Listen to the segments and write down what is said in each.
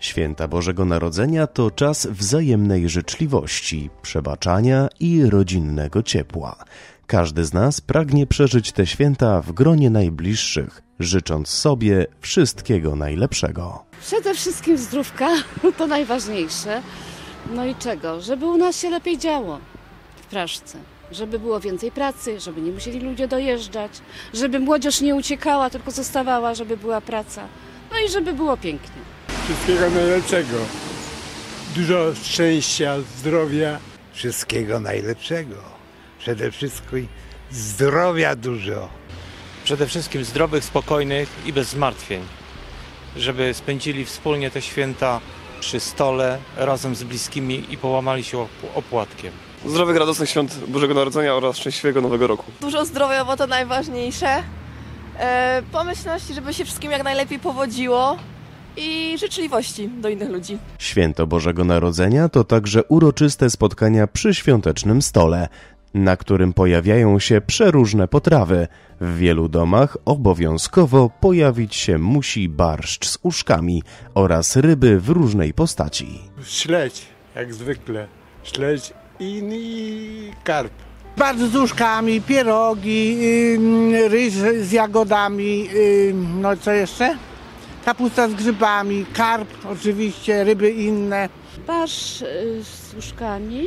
Święta Bożego Narodzenia to czas wzajemnej życzliwości, przebaczania i rodzinnego ciepła. Każdy z nas pragnie przeżyć te święta w gronie najbliższych, życząc sobie wszystkiego najlepszego. Przede wszystkim zdrówka, to najważniejsze. No i czego? Żeby u nas się lepiej działo w Praszce. Żeby było więcej pracy, żeby nie musieli ludzie dojeżdżać, żeby młodzież nie uciekała, tylko zostawała, żeby była praca. No i żeby było pięknie. Wszystkiego najlepszego. Dużo szczęścia, zdrowia. Wszystkiego najlepszego. Przede wszystkim zdrowia dużo. Przede wszystkim zdrowych, spokojnych i bez zmartwień. Żeby spędzili wspólnie te święta przy stole, razem z bliskimi i połamali się opłatkiem. Zdrowych, radosnych świąt Bożego Narodzenia oraz szczęśliwego Nowego Roku. Dużo zdrowia, bo to najważniejsze. Pomyślności, żeby się wszystkim jak najlepiej powodziło i życzliwości do innych ludzi. Święto Bożego Narodzenia to także uroczyste spotkania przy świątecznym stole, na którym pojawiają się przeróżne potrawy. W wielu domach obowiązkowo pojawić się musi barszcz z uszkami oraz ryby w różnej postaci. Śledź, jak zwykle. Śledź i karp. Bardzo z uszkami, pierogi, ryż z jagodami, no co jeszcze? Kapusta z grzybami, karp oczywiście, ryby inne. Barszcz z uszkami,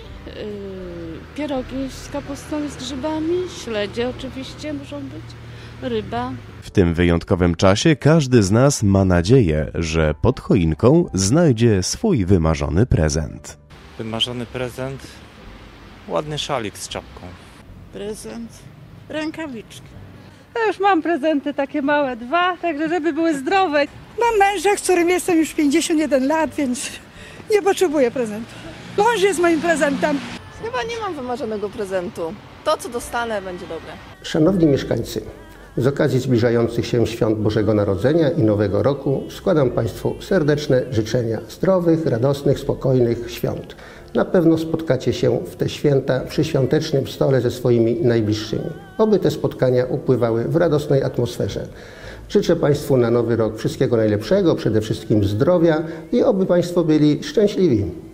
pierogi z kapustą i z grzybami, śledzie oczywiście muszą być, ryba. W tym wyjątkowym czasie każdy z nas ma nadzieję, że pod choinką znajdzie swój wymarzony prezent. Wymarzony prezent, ładny szalik z czapką. Prezent, rękawiczki. Ja już mam prezenty takie małe, 2, także żeby były zdrowe. Mam męża, z którym jestem już 51 lat, więc nie potrzebuję prezentu. Mąż jest moim prezentem. Chyba nie mam wymarzonego prezentu. To, co dostanę, będzie dobre. Szanowni mieszkańcy, z okazji zbliżających się świąt Bożego Narodzenia i Nowego Roku składam Państwu serdeczne życzenia zdrowych, radosnych, spokojnych świąt. Na pewno spotkacie się w te święta przy świątecznym stole ze swoimi najbliższymi. Oby te spotkania upływały w radosnej atmosferze. Życzę Państwu na Nowy Rok wszystkiego najlepszego, przede wszystkim zdrowia i oby Państwo byli szczęśliwi.